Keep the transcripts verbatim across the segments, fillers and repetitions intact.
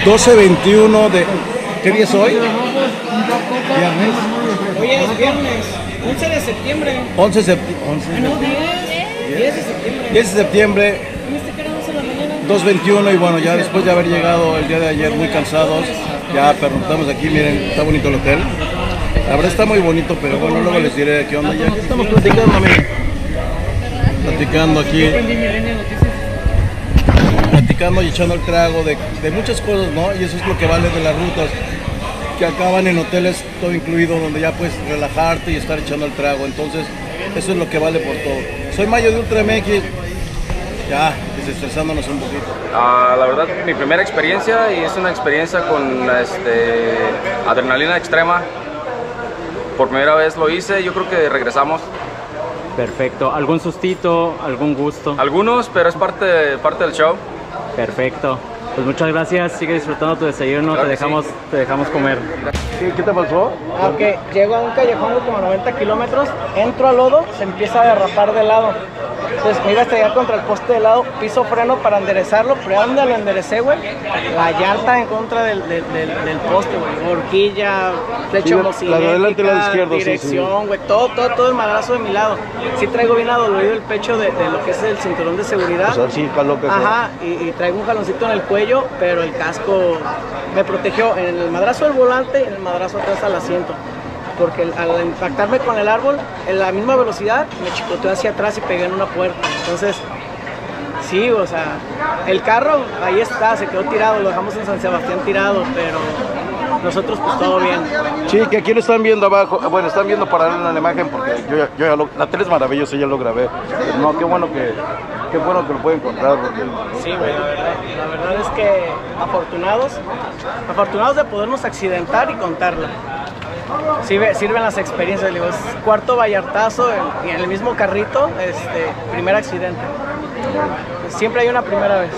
doce veintiuno de... ¿Qué día es hoy? ¿Viernes? Hoy es viernes, once de septiembre. once de septiembre. Ah, no, diez. diez de septiembre. diez de septiembre. ¿Viste que era once de la mañana? dos veintiuno y bueno, ya después de haber llegado el día de ayer muy cansados, ya preguntamos aquí, miren, está bonito el hotel. La verdad está muy bonito, pero bueno, luego les diré qué onda. Ya estamos platicando, miren. Platicando aquí. Platicando y echando el trago de, de muchas cosas, ¿no? Y eso es lo que vale de las rutas, que acaban en hoteles todo incluido, donde ya puedes relajarte y estar echando el trago. Entonces, eso es lo que vale por todo. Soy Mayo de Ultra M X, ya desestresándonos un poquito. Uh, la verdad, mi primera experiencia, y es una experiencia con este, adrenalina extrema. Por primera vez lo hice, yo creo que regresamos. Perfecto. ¿Algún sustito, algún gusto? Algunos, pero es parte, parte del show. Perfecto. Pues muchas gracias, sigue disfrutando tu desayuno, Claro te dejamos, sí. te dejamos comer. ¿Qué, qué te pasó? Ah, ok, llego a un callejón de como noventa kilómetros, entro al lodo, se empieza a derrapar de lado. Entonces me iba a estrellar contra el poste de lado, piso freno para enderezarlo, pero ¿a dónde lo enderecé, güey? La llanta en contra del, del, del, del poste, güey. Horquilla, flecha homocinética, la de adelante y la de izquierdo, dirección, güey. Sí, sí. Todo, todo, todo el madrazo de mi lado. Sí traigo bien adolorido el pecho de, de lo que es el cinturón de seguridad. O sea, sí, jaló que Ajá, y, y traigo un jaloncito en el cuello, pero el casco me protegió en el madrazo del volante y en el madrazo atrás al asiento. Porque al impactarme con el árbol, en la misma velocidad, me chicoteó hacia atrás y pegué en una puerta. Entonces, sí, o sea, el carro ahí está, se quedó tirado, lo dejamos en San Sebastián tirado, pero nosotros pues todo bien. Sí, que aquí lo están viendo abajo, bueno, están viendo paralela en la imagen porque yo, ya- yo ya lo, la tele es maravillosa, ya lo grabé. Pero no, qué bueno que, qué bueno que lo pueden encontrar porque... Sí, güey, la verdad, la verdad es que afortunados, afortunados de podernos accidentar y contarla. Sirve, sirven las experiencias, digo, es cuarto vallartazo en, y en el mismo carrito, este, primer accidente. Siempre hay una primera vez.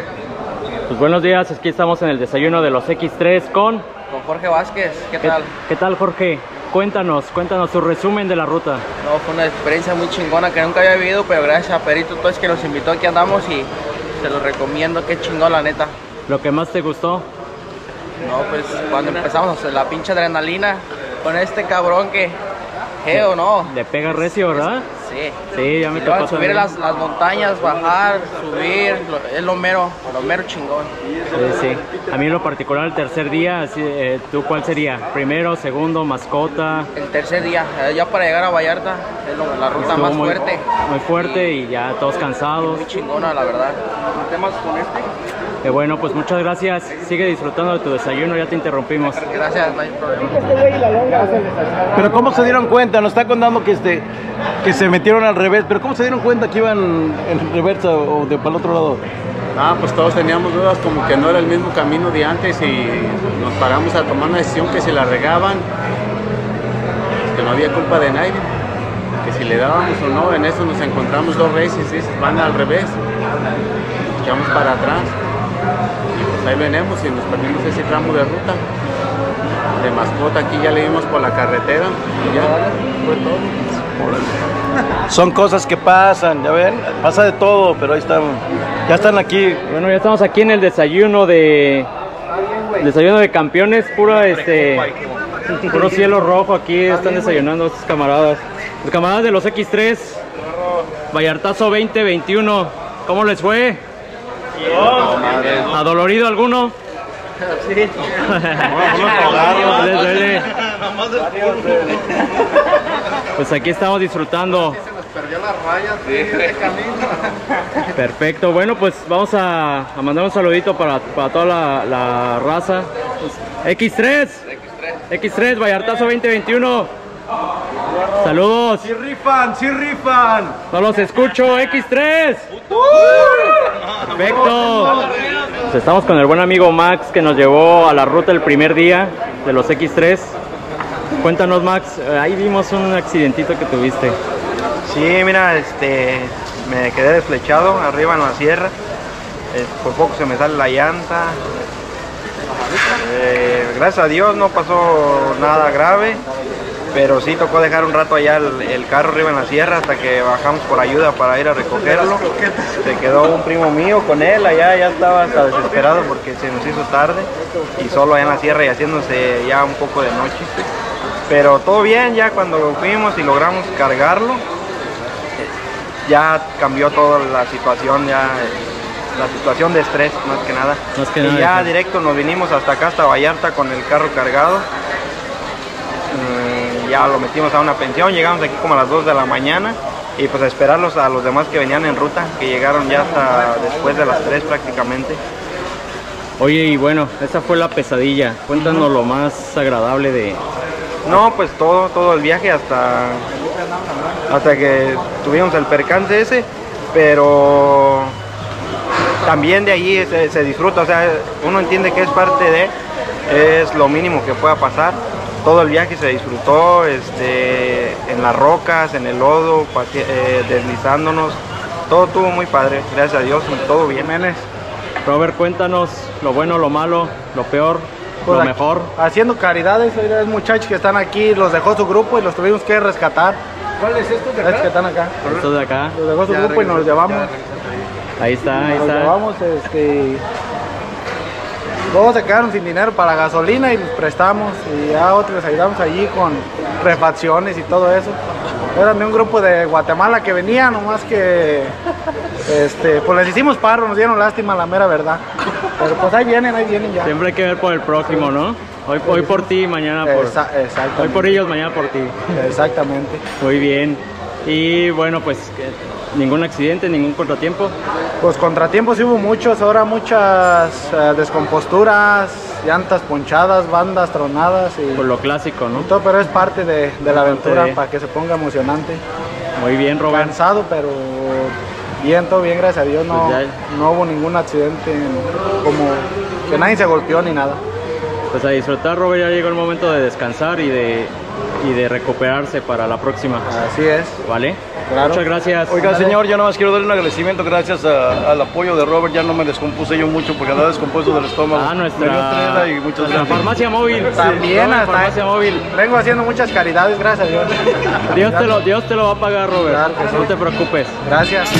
Pues buenos días, aquí estamos en el desayuno de los equis tres con... Con Jorge Vázquez, ¿qué tal? ¿Qué tal, Jorge? Cuéntanos, cuéntanos tu resumen de la ruta. No, fue una experiencia muy chingona que nunca había vivido, pero gracias a Perito Toys que nos invitó, aquí andamos y se los recomiendo, qué chingón la neta. ¿Lo que más te gustó? No, pues cuando empezamos a hacer la pinche adrenalina con este cabrón que, ¿qué o no? Le pega recio, ¿verdad? Sí. Sí, ya me Y tocó luego subir también. las, las montañas, bajar, subir, lo- es lo mero, lo mero chingón. Sí, sí. A mí en lo particular el tercer día, así, eh, ¿tú cuál sería? ¿Primero, segundo, mascota? El tercer día, eh, ya para llegar a Vallarta, es lo- la ruta Estuvo más muy, fuerte. Muy fuerte y ya todos cansados. Muy chingona, la verdad. ¿Temas con este? Eh, bueno, pues muchas gracias. Sigue disfrutando de tu desayuno, ya te interrumpimos. Gracias, no hay problema. Pero ¿cómo se dieron cuenta? Nos está contando que, este, que se metieron al revés, pero ¿cómo se dieron cuenta que iban en reversa o de para el otro lado? Ah, pues todos teníamos dudas como que no era el mismo camino de antes y nos paramos a tomar una decisión que si la regaban, que no había culpa de nadie, que si le dábamos o no, en eso nos encontramos dos races, ¿sí? Van al revés, echamos para atrás y pues ahí venimos y nos perdimos ese tramo de ruta. De mascota aquí ya le dimos por la carretera y ya fue todo. Son cosas que pasan, ¿ya ven? Pasa de todo, pero ahí están, ya están aquí. Bueno, ya estamos aquí en el desayuno de... Desayuno de campeones, pura este... Puro cielo rojo, aquí están desayunando estos camaradas. Los camaradas de los equis tres. Vallartazo veinte veintiuno. ¿Cómo les fue? ¿Adolorido alguno? Sí. ¿Les duele? Pues aquí estamos disfrutando. Perfecto, bueno, pues vamos a, a mandar un saludito para, para toda la, la raza. equis tres, equis tres, Vallartazo veinte veintiuno. Saludos. ¡Sí rifan, sí rifan! No los escucho, equis tres. Perfecto. Pues estamos con el buen amigo Max que nos llevó a la ruta el primer día de los equis tres. Cuéntanos, Max, ahí vimos un accidentito que tuviste. Sí, mira, este, me quedé desflechado arriba en la sierra. Eh, por poco se me sale la llanta. Eh, gracias a Dios no pasó nada grave. pero sí tocó dejar un rato allá el, el carro arriba en la sierra hasta que bajamos por ayuda para ir a recogerlo. Se quedó un primo mío con él, allá ya estaba hasta desesperado porque se nos hizo tarde y solo allá en la sierra y haciéndose ya un poco de noche. Pero todo bien, ya cuando fuimos y logramos cargarlo, ya cambió toda la situación, ya la situación de estrés más que nada. Más que y nada, ya sí. directo nos vinimos hasta acá, hasta Vallarta con el carro cargado. Mm, ya lo metimos a una pensión, llegamos aquí como a las dos de la mañana y pues a esperarlos a los demás que venían en ruta, que llegaron ya hasta después de las tres prácticamente. Oye, y bueno, esa fue la pesadilla. Cuéntanos uh-huh. lo más agradable de... No, pues todo, todo el viaje hasta, hasta que tuvimos el percance ese, pero también de allí se, se disfruta, o sea, uno entiende que es parte de, es lo mínimo que pueda pasar. Todo el viaje se disfrutó, este, en las rocas, en el lodo, pase, eh, deslizándonos, todo estuvo muy padre, gracias a Dios, todo bien. Robert, cuéntanos lo bueno, lo malo, lo peor. Pues lo mejor. Haciendo caridades, hay muchachos que están aquí, los dejó su grupo y los tuvimos que rescatar. ¿Cuáles es estos de acá? Estos que están acá. Estos de acá. Los dejó su ya, grupo y nos los llevamos. Ahí está, ahí nos está. Los llevamos, este... Todos se quedaron sin dinero para gasolina y los prestamos y a otros les ayudamos allí con refacciones y todo eso. Eran de un grupo de Guatemala que venía, nomás que este, pues les hicimos paro, nos dieron lástima, la mera verdad. Pero pues ahí vienen, ahí vienen ya. Siempre hay que ver por el próximo, ¿no? Hoy, hoy por ti, mañana por... Esa, hoy por ellos, mañana por ti. Exactamente. Muy bien. Y bueno, pues ningún accidente, ningún contratiempo. Pues contratiempos sí hubo muchos, ahora muchas uh, descomposturas, llantas ponchadas, bandas tronadas y... Por lo clásico, ¿no? Y todo, pero es parte de, de la aventura de... para que se ponga emocionante. Muy bien, Robert. Cansado, pero bien, todo bien, gracias a Dios. No, pues no hubo ningún accidente, como que nadie se golpeó ni nada. Pues a disfrutar, Robert, ya llegó el momento de descansar y de, y de recuperarse para la próxima. Así es. ¿Vale? Claro. Muchas gracias. Oiga, señor, yo nada más quiero darle un agradecimiento gracias a, al apoyo de Robert. Ya no me descompuse yo mucho porque andaba descompuesto del estómago. Ah, nuestra, y muchas nuestra farmacia móvil. También, sí, hasta farmacia móvil. Vengo haciendo muchas caridades, gracias a Dios. Dios te lo, Dios te lo va a pagar, Robert. Claro que no sí. te preocupes. Gracias.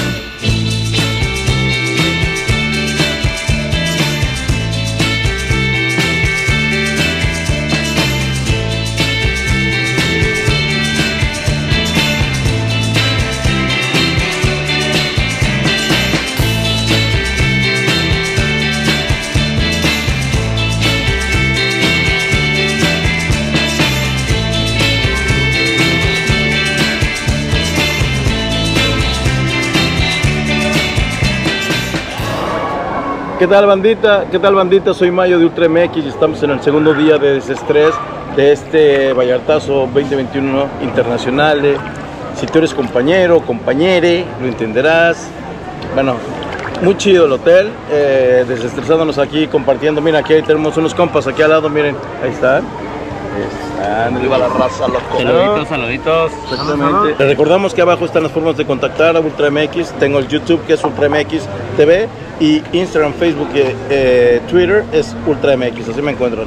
¿Qué tal, bandita? ¿Qué tal, bandita? Soy Mayo de Ultra M X y estamos en el segundo día de desestrés de este Vallartazo veinte veintiuno internacional. Si tú eres compañero, compañere, lo entenderás. Bueno, muy chido el hotel, eh, desestresándonos aquí, compartiendo. Mira, aquí tenemos unos compas aquí al lado, miren, ahí están. Están, arriba la raza, loco. Saluditos, saluditos. Exactamente. Les recordamos que abajo están las formas de contactar a Ultra M X. Tengo el YouTube, que es Ultra M X T V, y Instagram, Facebook, eh, Twitter es Ultra M X, así me encuentran.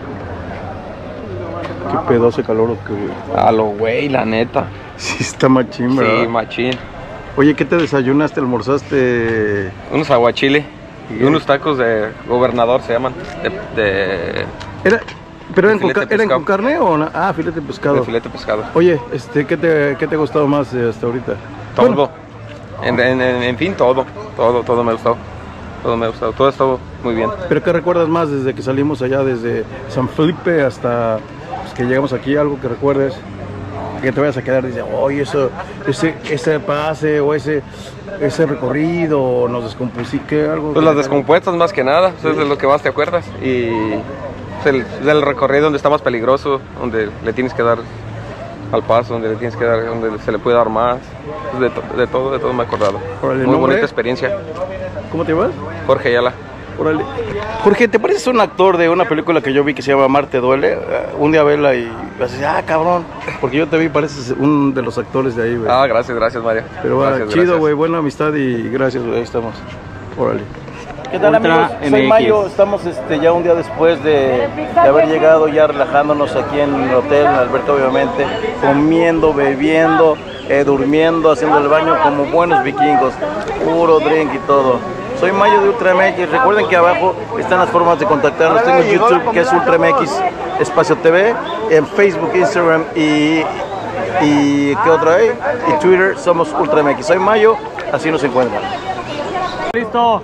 Qué pedazo de calor, que güey. A lo güey, la neta. Sí, está machín, ¿verdad? Sí, machín. Oye, ¿qué te desayunaste, almorzaste? Unos aguachile y unos tacos de gobernador se llaman. De, de... Era... ¿Pero eran, filete con, ¿eran con carne o no? Ah, filete de pescado. De filete de pescado. Oye, este, ¿qué te, qué te ha gustado más eh, hasta ahorita? Todo. Bueno. En, en, en, en fin, todo. Todo, todo me ha gustado. Todo me ha gustado. Todo estuvo muy bien. ¿Pero qué recuerdas más desde que salimos allá, desde San Felipe hasta pues, que llegamos aquí? Algo que recuerdes, que te vayas a quedar y dices, oye, eso, ese, ese pase o ese, ese recorrido, nos descompusí, ¿qué? Algo Pues que... las descompuestas más que nada, eso es de lo que más te acuerdas. Y es el, es el recorrido donde está más peligroso, donde le tienes que dar al paso, donde le tienes que dar, donde se le puede dar más. De, to, de todo, de todo me he acordado. Órale, muy ¿nombre? bonita experiencia. ¿Cómo te llamas? Jorge Ayala. Órale. Jorge, ¿te pareces un actor de una película que yo vi que se llama Marte Duele? Uh, un día vela y vas a decir, ah, cabrón, porque yo te vi, pareces un de los actores de ahí, güey. Ah, gracias, gracias, Mario. Pero gracias, chido, gracias. güey, buena amistad y gracias, güey, ahí estamos. Órale. ¿Qué tal, Ultra amigos? Soy M X. Mayo, estamos este, ya un día después de, de haber llegado, ya relajándonos aquí en el hotel, en Alberta obviamente, comiendo, bebiendo, eh, durmiendo, haciendo el baño como buenos vikingos, puro drink y todo. Soy Mayo de Ultra M X, recuerden que abajo están las formas de contactarnos, tengo YouTube que es Ultra M X Espacio T V, en Facebook, Instagram y, y ¿qué otra hay? Y Twitter somos Ultra M X. Soy Mayo, así nos encuentran. Listo.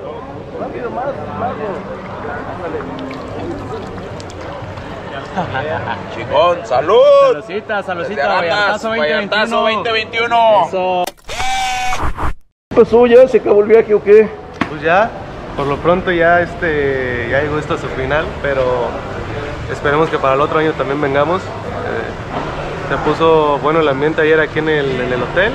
Chicón, salud. Saludcita, saludcita, Desde Vallartazo Vallartazo veinte veintiuno. veinte veintiuno. Eso. ¿Qué pasó? ¿Ya se acabó el viaje o qué? Pues ya, por lo pronto ya este ya llegó esto a su final, pero esperemos que para el otro año también vengamos. Eh, se puso bueno el ambiente ayer aquí en el, en el hotel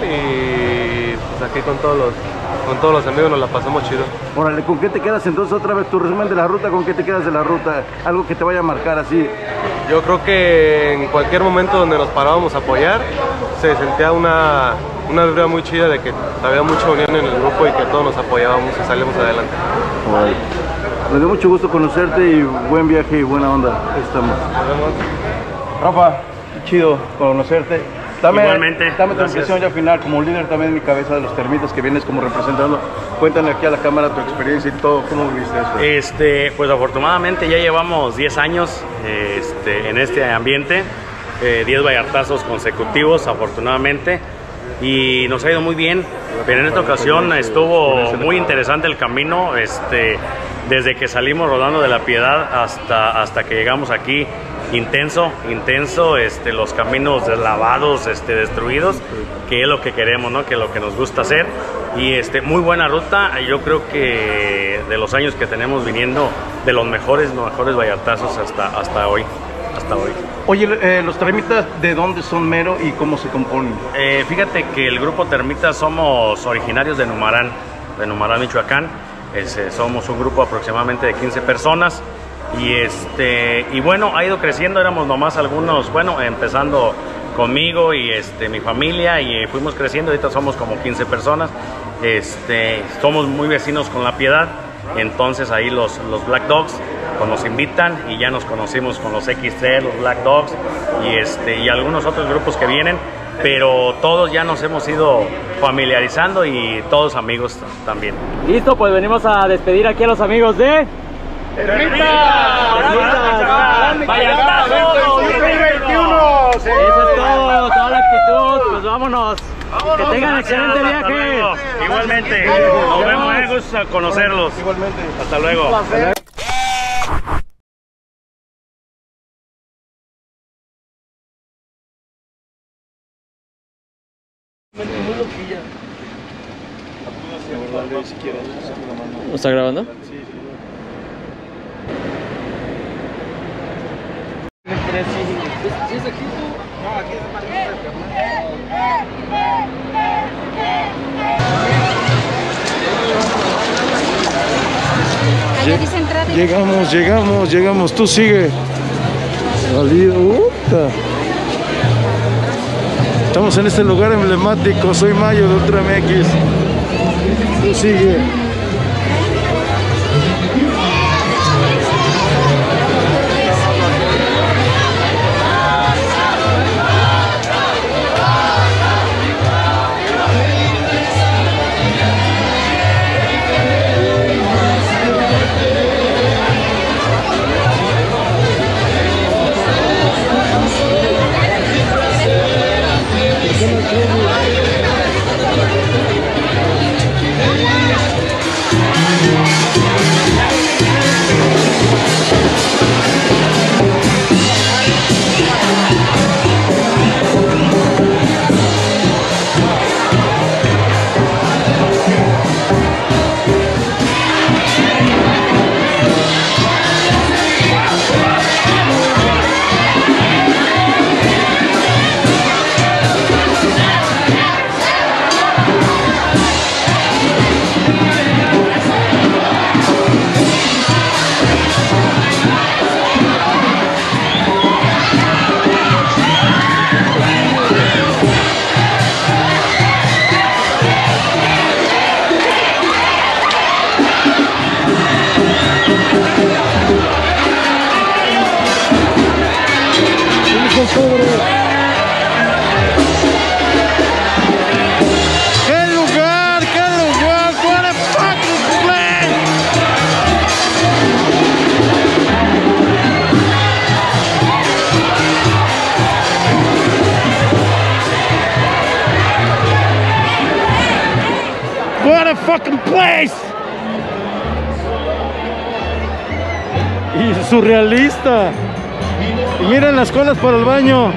y pues aquí con todos los con todos los amigos nos la pasamos chido. Órale, ¿con qué te quedas entonces otra vez tu resumen de la ruta? ¿Con qué te quedas de la ruta? Algo que te vaya a marcar así. Yo creo que en cualquier momento donde nos parábamos a apoyar se sentía una, una vibra muy chida de que había mucha unión en el grupo y que todos nos apoyábamos y salimos adelante. Órale. Me dio mucho gusto conocerte y buen viaje y buena onda. Ahí estamos. Nos vemos. Rafa, qué chido conocerte. Dame, Igualmente, dame tu gracias. impresión ya final, como líder también en mi cabeza de los termitas que vienes como representando. Cuéntale aquí a la cámara tu experiencia y todo, ¿cómo viviste eso? Este, pues afortunadamente ya llevamos diez años este, en este ambiente, eh, diez vallartazos consecutivos afortunadamente, y nos ha ido muy bien, pero en esta ocasión estuvo muy interesante el camino, este, desde que salimos rodando de La Piedad hasta, hasta que llegamos aquí. Intenso, intenso, este, los caminos deslavados, este, destruidos, que es lo que queremos, ¿no? Que es lo que nos gusta hacer. Y este, muy buena ruta, yo creo que de los años que tenemos viniendo, de los mejores, los mejores vallartazos hasta, hasta hoy. Hasta hoy. Oye, eh, los termitas, ¿de dónde son mero y cómo se componen? Eh, fíjate que el grupo Termitas somos originarios de Numarán, de Numarán, Michoacán. Es, eh, somos un grupo aproximadamente de quince personas. Y este y bueno, ha ido creciendo, éramos nomás algunos, bueno, empezando conmigo y este mi familia, y fuimos creciendo, ahorita somos como quince personas. Este, somos muy vecinos con La Piedad, entonces ahí los, los Black Dogs pues, nos invitan y ya nos conocimos con los equis tres, los Black Dogs y este y algunos otros grupos que vienen, pero todos ya nos hemos ido familiarizando y todos amigos también. Listo, pues venimos a despedir aquí a los amigos de Vallartazo dos mil veintiuno. Eso es todo, toda la actitud, pues vámonos. Que tengan excelente viaje. Igualmente, nos vemos, me gusta conocerlos. Igualmente. Hasta luego. ¿Lo está grabando? Llegamos, llegamos, llegamos, tú sigue. Salido, puta. Estamos en este lugar emblemático, soy Mayo de Ultra M X. Tú sigue. ¡Qué lugar! ¡Qué lugar! ¡What a fucking place! What a fucking place! Y surrealista. Y miren las colas para el baño.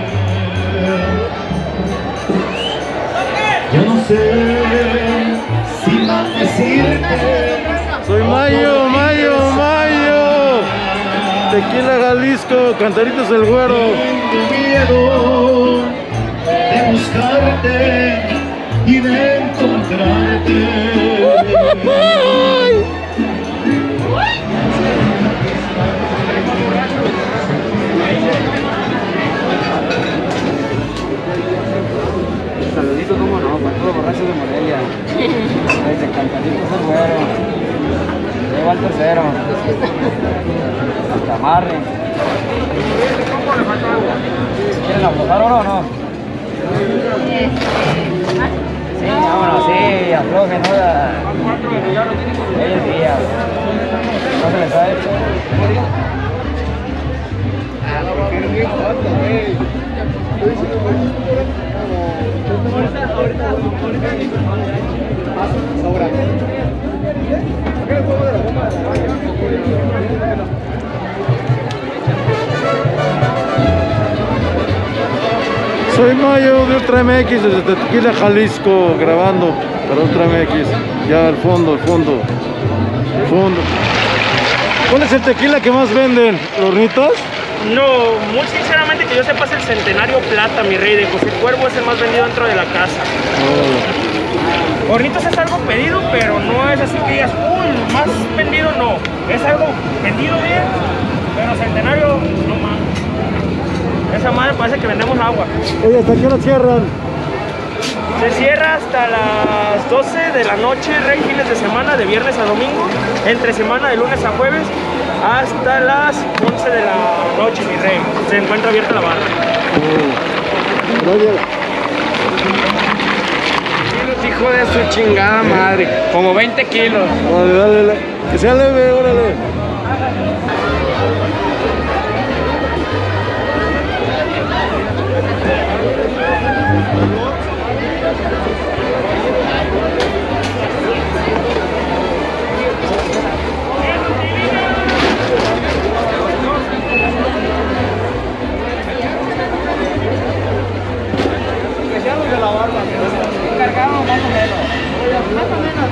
Yo no sé si maldecirte. Soy Mayo, Mayo, Mayo. Tequila Jalisco, Cantaritos del Güero. Tengo miedo de buscarte y de encontrarte. Saludito, cómo no, para todos los borrachos de Morelia. Desde Cantaritos del Güero. Lleva al tercero. Hasta amarre. ¿Quieren aflojar oro o no? Sí, vámonos, sí, aflojen, ¿no? Ellos días. ¿No se les ha hecho? Soy Mayo de Ultra M X desde Tequila Jalisco, grabando para Ultra M X. Ya al fondo, al fondo, al fondo. ¿Cuál es el tequila que más venden? ¿Hornitos? No, muy sinceramente que yo sepa es el Centenario Plata, mi rey, de José Cuervo es el más vendido dentro de la casa. Oh. Hornitos es algo pedido, pero no es así que digas, uy, más vendido no. Es algo vendido bien, pero Centenario no más. Esa madre parece que vendemos agua. Oye, ¿hasta qué hora cierran? Se cierra hasta las doce de la noche, rey, fines de semana, de viernes a domingo, entre semana de lunes a jueves, hasta las once de la noche, mi rey. Se encuentra abierta la barra. Kilos, hijo de su chingada madre. Como veinte kilos. Dale, dale, dale. Que sea leve, órale. Cargamos más o menos. Más o menos.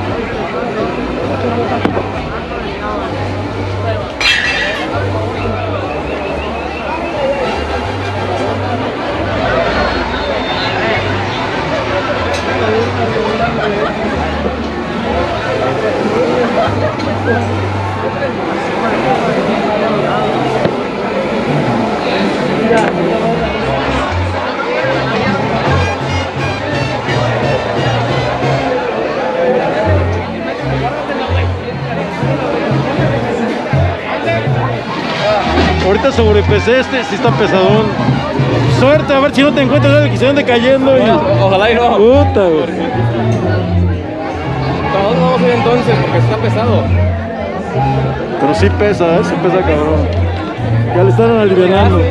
Ahorita sobrepesé este, sí está pesadón. Suerte, a ver si no te encuentras el que se ande cayendo. Y... Ojalá y no. Puta, güey. Todos vamos a ir entonces porque está pesado. Pero sí pesa, ¿eh? Sí pesa cabrón. Ya le están alivianando.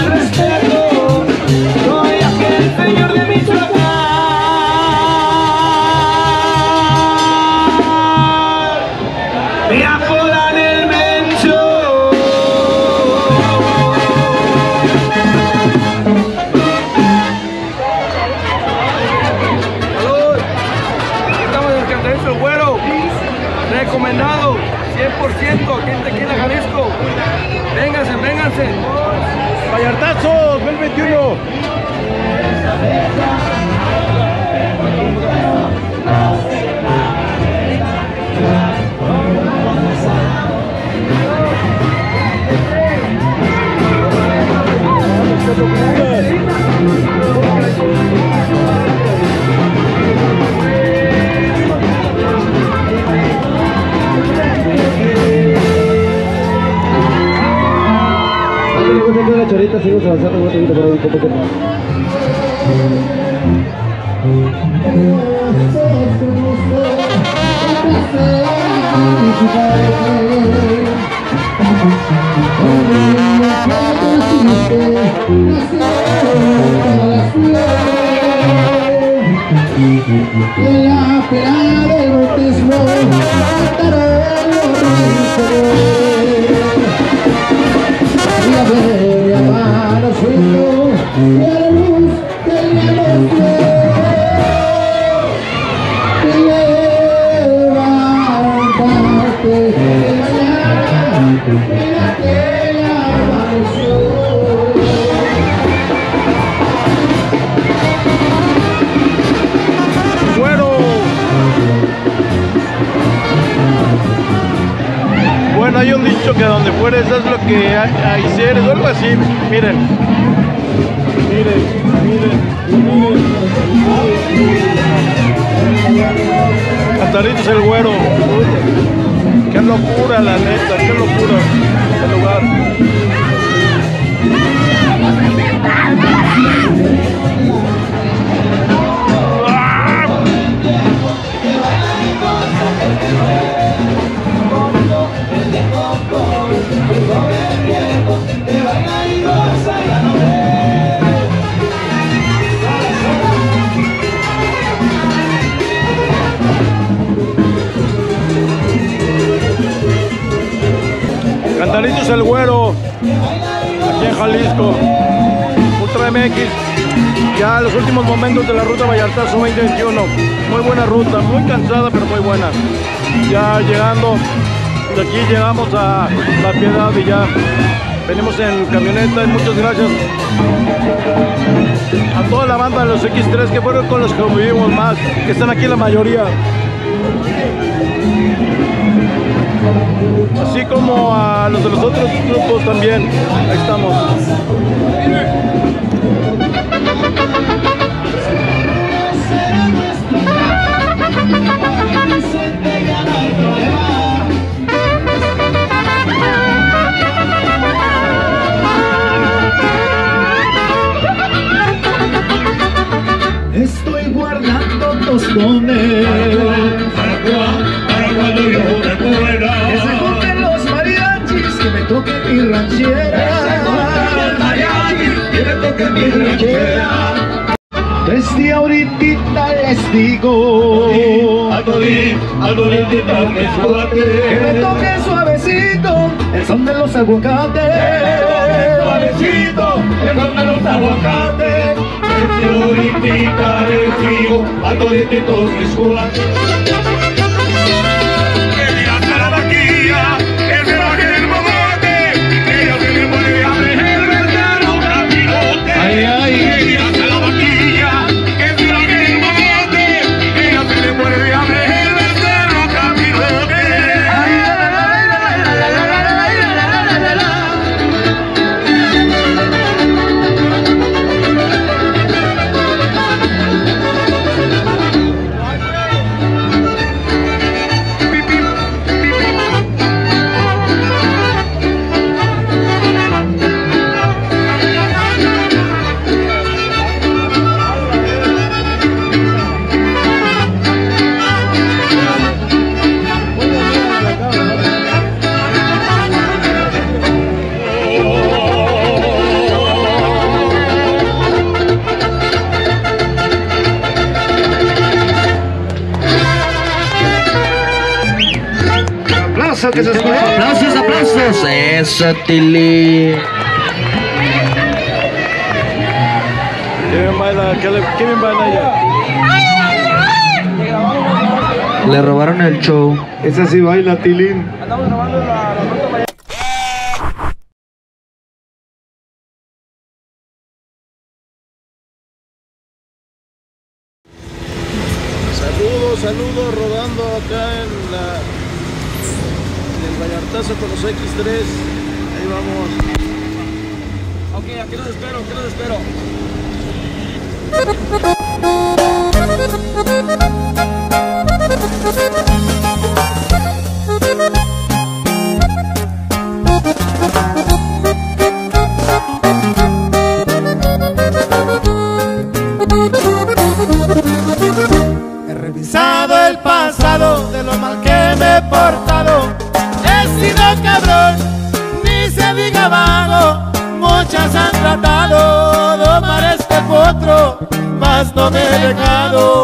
el respeto, soy aquel señor de Michoacán. Me apodan el Mencho. Salud. Estamos en el Cantarito El Güero. Recomendado cien por ciento aquí en Tequila, Jalisco. Vénganse, vénganse. Vallartazos, dos mil veintiuno. La chorita, seguimos avanzando un poquito por ahí, un poquito más. La pelada del bautismo cantaron la bella mano suyo y a la luz del negocio te levantarte de mañana, mira que ya amaneció. Bueno, bueno, hay un dicho que donde fueres es lo que hay seres o algo así. Miren, miren, miren, miren. Cantaritos El Güero. Qué locura, la neta, qué locura este lugar. Cantaritos El Güero, aquí en Jalisco, Ultra M X, ya los últimos momentos de la ruta Vallartazo veinte veintiuno, muy buena ruta, muy cansada pero muy buena, ya llegando, de aquí llegamos a La Piedad y ya venimos en camioneta y muchas gracias a toda la banda de los equis tres que fueron con los que vivimos más, que están aquí la mayoría. Así como a los de los otros grupos también, ahí estamos. Estoy guardando tostones para cuando yo me muera. Que se toquen los mariachis, que me toquen mi ranchera. Que se toquen los mariachis, que me toquen mi ranchera. Desde ahorita les digo a todín, a toditita que suate, que me toque suavecito el son de los aguacates. Suavecito el son de los aguacates. Desde ahorita les digo a todititos que suate. Que me hace la vaquilla, que se baje el mogote, que yo se me puede abrir el verdadero capirote. Ay, ay. Que me hace la vaquilla, que se baje el mogote, que yo se me puede abrir el verdadero capirote. Ay, la la la la la la la la la la la la. es eso, Tilín? ¿Quién baila? ¿Quién baila allá? Le robaron el show. Esa sí baila, Tilín. Saludos, saludos, rodando acá en, la, en el Vallartazo con los equis tres. Ahí vamos. Ok, aquí los espero, aquí los espero. He revisado el pasado de lo mal que me he portado. He sido cabrón, ni se diga vago. Muchas han tratado de domar este potro, mas no me he dejado.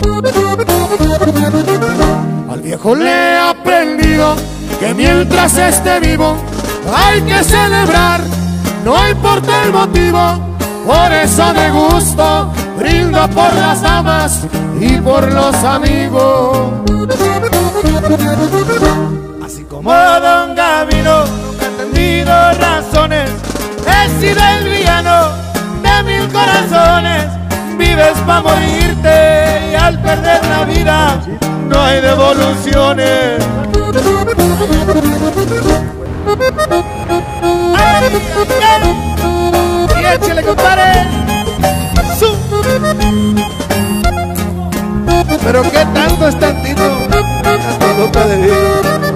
Al viejo le he aprendido que mientras esté vivo hay que celebrar, no importa el motivo. Por eso de gusto brindo por las damas y por los amigos. Así como Don Gavino nunca he entendido razones, he sido el villano de mil corazones. Vives pa' morirte y al perder la vida no hay devoluciones. ¡Ay, ay, ay! Y échale, compadre. Pero qué tanto es tantito, hasta nota de vida.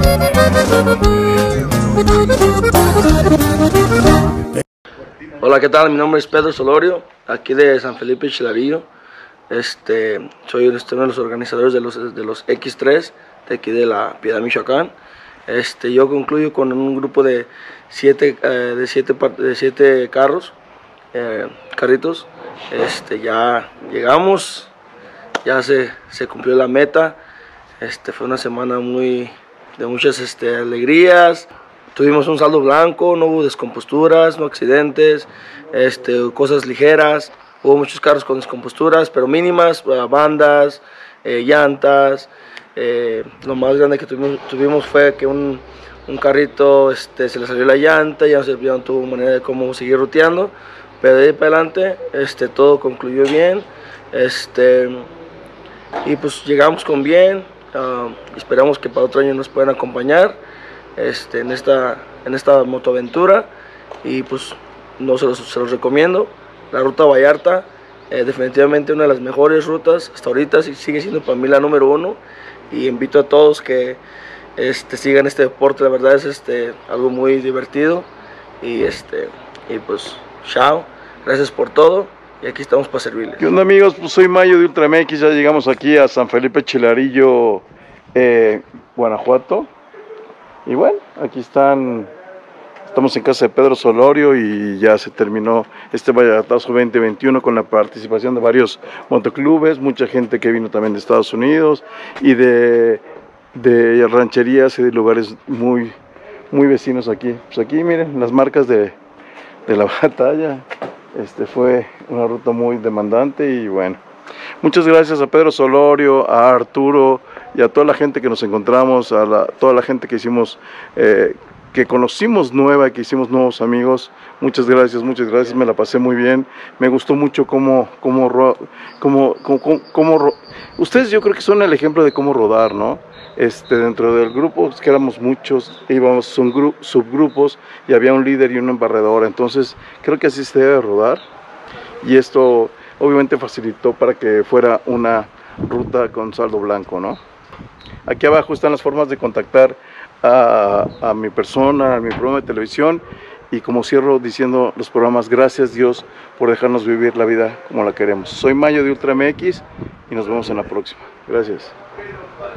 Hola, ¿qué tal? Mi nombre es Pedro Solorio, aquí de San Felipe Chilarillo. Este, soy uno de los organizadores de los, de los equis tres de aquí de la Piedad, Michoacán. Este, yo concluyo con un grupo de siete, eh, de siete, de siete carros, eh, carritos. Este, ya llegamos, ya se, se cumplió la meta. Este, fue una semana muy de muchas este, alegrías. Tuvimos un saldo blanco, no hubo descomposturas, no accidentes, este, cosas ligeras. Hubo muchos carros con descomposturas, pero mínimas, bandas, eh, llantas. Eh, lo más grande que tuvimos, tuvimos fue que un, un carrito este, se le salió la llanta, ya no, se, ya no tuvo manera de cómo seguir ruteando. Pero de ahí para adelante este, todo concluyó bien. Este, y pues llegamos con bien. Uh, esperamos que para otro año nos puedan acompañar este, en, esta, en esta motoaventura. Y pues no se los, se los recomiendo. La ruta Vallarta, eh, definitivamente una de las mejores rutas hasta ahorita, sigue siendo para mí la número uno. Y invito a todos que este, sigan este deporte, la verdad es este, algo muy divertido. Y, este, y pues, chao, gracias por todo y aquí estamos para servirles. ¿Qué onda, amigos? Pues soy Mayo de Ultra M X, ya llegamos aquí a San Felipe Chilarillo, eh, Guanajuato. Y bueno, aquí están, estamos en casa de Pedro Solorio y ya se terminó este Vallartazo veinte veintiuno con la participación de varios motoclubes, mucha gente que vino también de Estados Unidos y de, de rancherías y de lugares muy, muy vecinos aquí. Pues aquí miren las marcas de, de la batalla. Este fue una ruta muy demandante y bueno, muchas gracias a Pedro Solorio, a Arturo y a toda la gente que nos encontramos, a la, toda la gente que hicimos, eh, que conocimos nueva, que hicimos nuevos amigos. Muchas gracias, muchas gracias, me la pasé muy bien, me gustó mucho cómo, cómo, cómo, cómo, cómo, cómo ustedes yo creo que son el ejemplo de cómo rodar, ¿no? Este, dentro del grupo, que éramos muchos, íbamos subgrupos y había un líder y una embarredora, entonces creo que así se debe rodar y esto obviamente facilitó para que fuera una ruta con saldo blanco, ¿no? Aquí abajo están las formas de contactar a, a mi persona, a mi programa de televisión y como cierro diciendo los programas, gracias Dios por dejarnos vivir la vida como la queremos. Soy Mayo de Ultra M X y nos vemos en la próxima. Gracias.